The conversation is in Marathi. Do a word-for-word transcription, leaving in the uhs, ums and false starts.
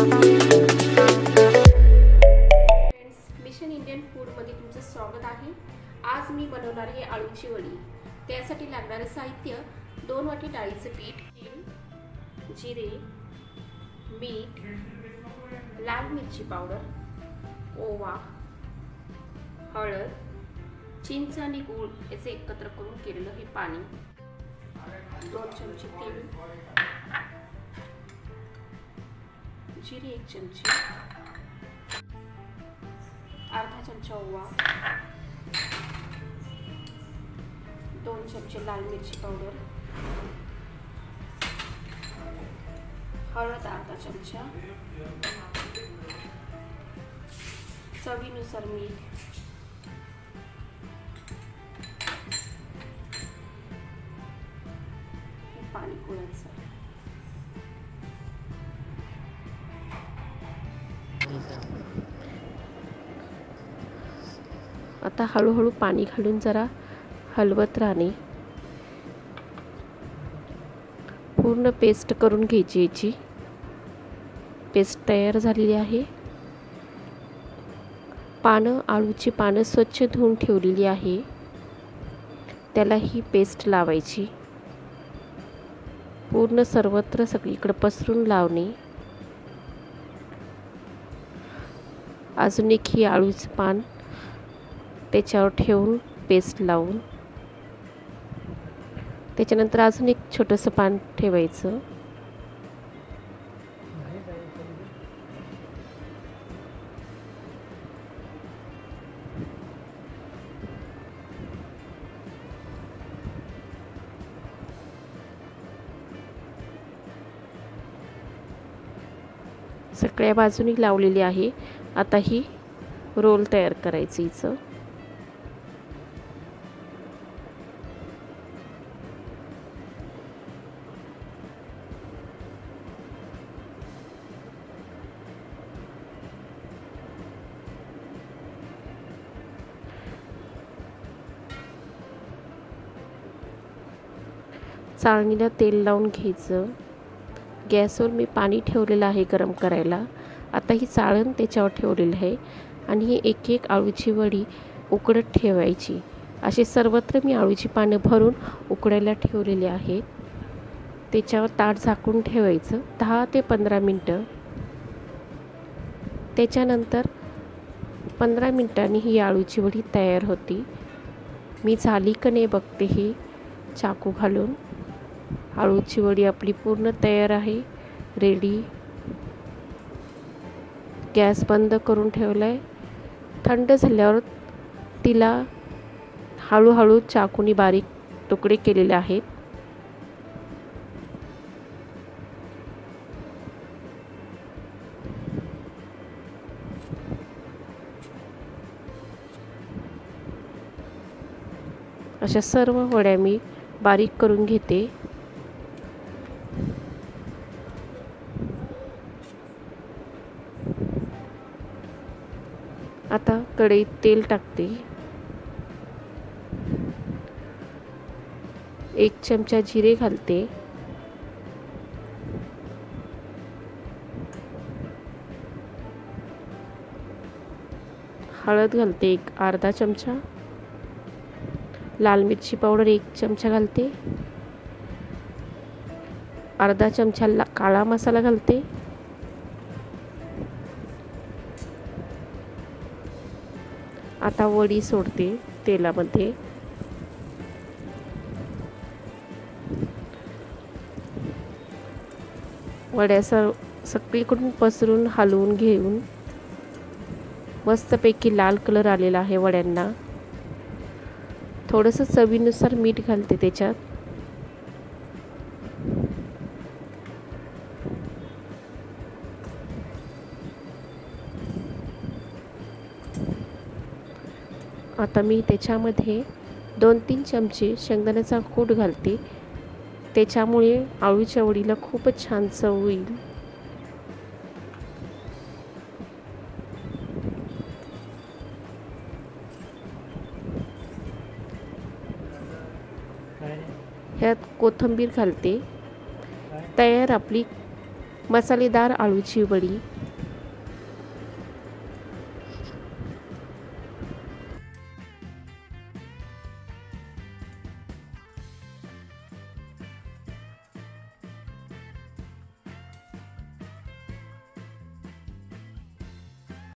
मिशन इंडियन फूड मध्ये तुमचं स्वागत आहे। आज मी बनवणार आहे आळूची वडी। त्यासाठी लागणारे साहित्य दोन वाटी डाळीचे पीठ, तेल, जिरे, मीठ, लाल मिरची पावडर, ओवा, हळद, चिंच आणि गूळ याचे एकत्र करून केलेलं हे पाणी, दोन चमचे तेल, जिरे एक चमचे, अर्धा चमचा ओवा, दोन चमचे लाल मिरची पावडर, हळद अर्धा चमचा, चवीनुसार मीठ, पाणी घोळायचं। आता हळूहळू पाणी घालून जरा हलवत राहणे। पूर्ण पेस्ट करून घ्यायची। याची पेस्ट तयार झालेली आहे। पानं आळूची पानं स्वच्छ धुवून ठेवलेली आहे, त्याला ही पेस्ट लावायची। पूर्ण सर्वत्र सगळीकडे पसरून लावणे। अजून एक ही आळूचं पान त्याच्यावर ठेवून पेस्ट लावून, त्याच्यानंतर अजून एक छोटंसं पान ठेवायचं। सगळ्या बाजूनी लावलेली आहे। आता ही रोल तयार करायचं हिचं। चाळणीला तेल लावून घ्यायचं। गॅसवर मी पाणी ठेवलेलं आहे गरम करायला। आता ही चाळण त्याच्यावर ठेवलेली आहे आणि ही एक एक आळूची वडी उकडत ठेवायची। असे सर्वत्र मी आळूची पानं भरून उकडायला ठेवलेली आहेत। त्याच्यावर ताट झाकून ठेवायचं दहा ते पंधरा मिनटं। त्याच्यानंतर पंधरा मिनिटांनी ही आळूची वडी तयार होती। मी झाली का नाही बघते ही चाकू घालून। आळूची वडी आपली पूर्ण तयार आहे, रेडी। गॅस बंद करून ठेवलाय। थंड झाल्यावर तिला हळूहळू चाकूनी बारीक तुकडे केलेले आहेत। अशा सर्व वड्या मी बारीक करून घेते। आता कढईत तेल टाकते। एक चमचा जिरे घालते, हळद घालते एक अर्धा चमचा, लाल मिरची पावडर एक चमचा घालते, अर्धा चमचा काळा मसाला घालते, आता वडी सोडते तेलामध्ये। वड्या सगळीकडून पसरून हलवून घेऊन मस्तपैकी लाल कलर आलेला आहे वड्यांना। थोडंसं चवीनुसार मीठ घालते त्याच्यात। आता मी त्याच्यामध्ये दोन तीन चमचे शेंगदाण्याचा कूट घालते, त्याच्यामुळे आळूच्या वडीला खूपच छान चव होईल। ह्यात कोथिंबीर घालते। तयार आपली मसालेदार आळूची वडी